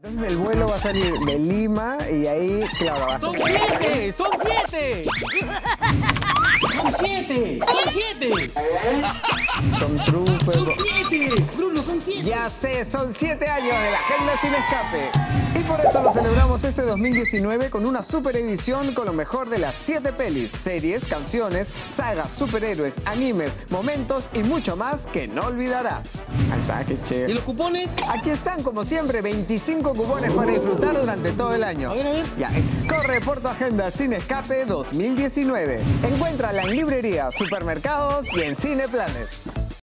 Entonces el vuelo va a salir de Lima y ahí, claro, va a ser... ¡Son 7! ¡Son 7! ¡Son 7! ¡Son 7! Son troopers. ¡Son 7! Bruno, son 7. Ya sé, son 7 años de la Agenda Sin Escape. Y por eso lo celebramos este 2019 con una super edición con lo mejor de las 7 pelis, series, canciones, sagas, superhéroes, animes, momentos y mucho más que no olvidarás. Ahí está, qué chévere. ¿Y los cupones? Aquí están, como siempre, 25 cupones para disfrutar durante todo el año. A ver. Ya, corre por tu Agenda Sin Escape 2019. Encuéntrala en librerías, supermercados y en Cineplanet.